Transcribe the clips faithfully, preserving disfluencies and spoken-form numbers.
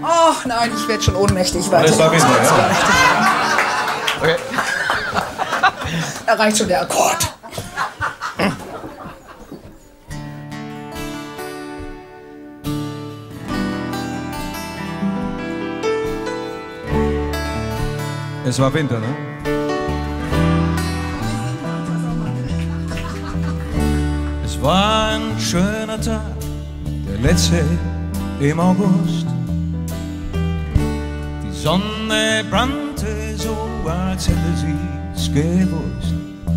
Ach nein, ich werde schon ohnmächtig. Und es war Winter, ja? Okay. Da reicht schon der Akkord. Es war Winter, ne? Es war ein schöner Tag, der letzte im August. Die Sonne brannte so, als hätte sie's gewusst.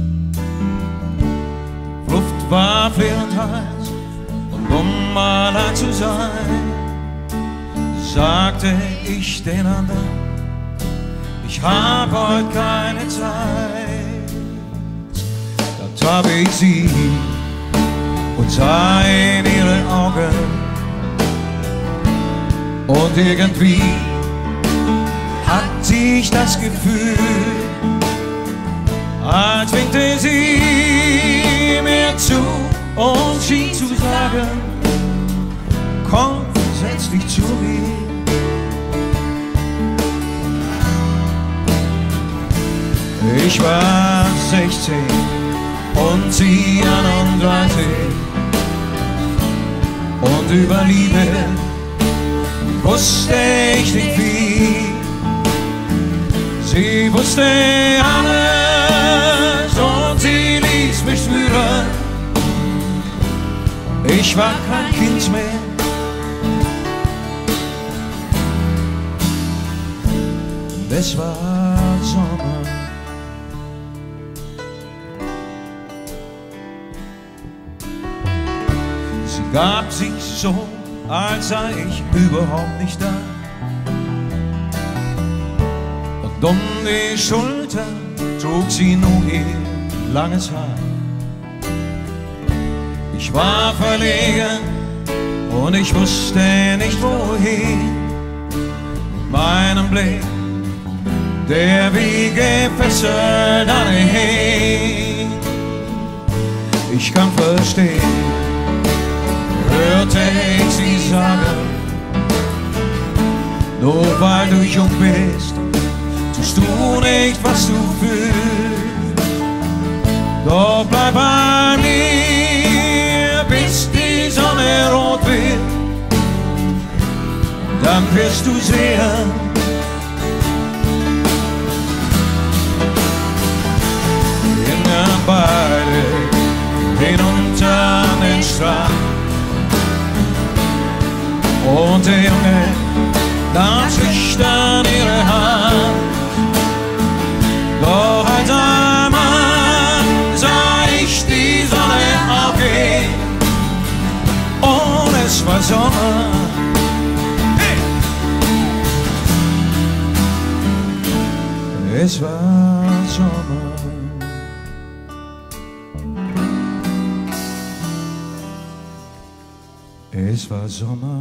Die Luft war flirrend heiß, und um allein zu sein, sagte ich den anderen: Ich hab heute keine Zeit. Da traf ich sie und sah in ihre Augen, und irgendwie hatte ich das Gefühl, als winkte sie mir zu und schien zu sagen: Komm, setz dich zu mir. Ich war sechzehn und sie einunddreißig, und über Liebe wusste ich nicht viel. Sie wusste alles und sie ließ mich spüren, ich war kein Kind mehr. Und es war Sommer. Sie gab sich so, als sei ich überhaupt nicht da, und um die Schulter trug sie nur ihr langes Haar. Ich war verlegen und ich wusste nicht wohin, mit meinem Blick, der wie gefesselt anhing. Ich kann verstehen, hörte ich sie sagen, nur weil du jung bist, tust du nicht, was du fühlst. Doch bleib bei mir, bis die Sonne rot wird, dann wirst du sehen, wir gingen beide hinunter an den Strand. Und der Junge nahm schüchtern ihre Hand. Doch als ein Mann sah ich die Sonne aufgehen, und es war Sommer. Hey! Es war Sommer. Es war Sommer.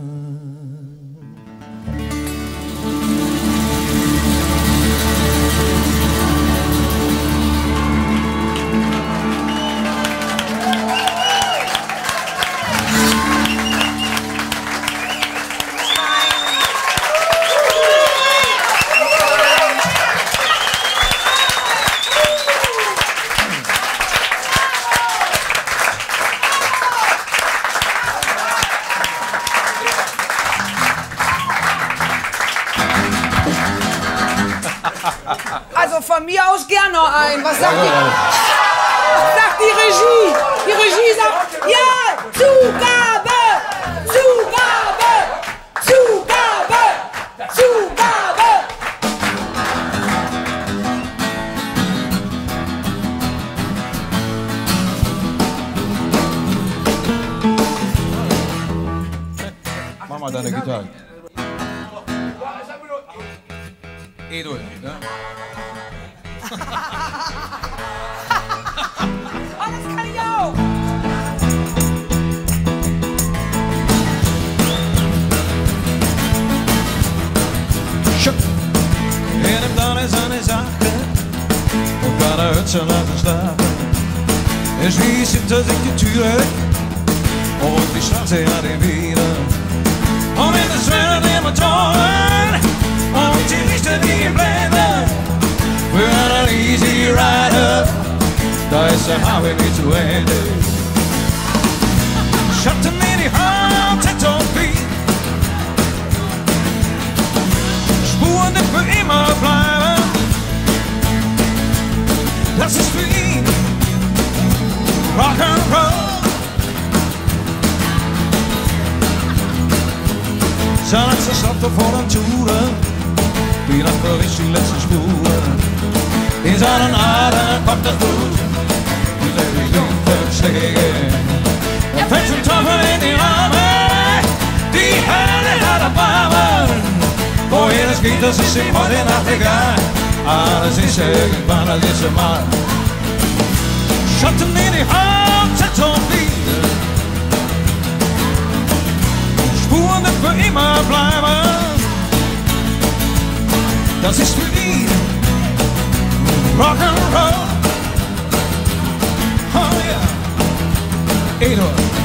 Also von mir aus gern noch ein. Was sagt die, was sagt die Regie? Die Regie sagt, ja, Zugabe, Zugabe, Zugabe, Zugabe. Mach mal deine Gitarre. E-Dur, ne? Oh, das kann ich auch. In dem Donner ist eine Sache, und keiner hört schon laut schlafen. Er schließt hinter sich die Türe, und die Straße hat ihn wieder. Und in das Wetter immer toll. så har vi ritualet. Schatten in die Haut, Tätowie. Spuren, die für immer bleiben. Das ist für ihn Rock'n'Roll. Zijn letzte stapte vor den Touren, wie das Bericht die letzten Spuren. In seinen Adern kommt das Blut, die letzten Jungfernschläge. Er fällt zum Teufel in die Arme, die Hölle hat Erbarmen. Wohin es geht, das ist ihm heute Nacht egal. Alles ist irgendwann das letzte Mal. Schatten in die Haut, Tätowie. Spuren, die für immer bleiben. Das ist für ihn Rock'n'Roll. Oh yeah. Eduard.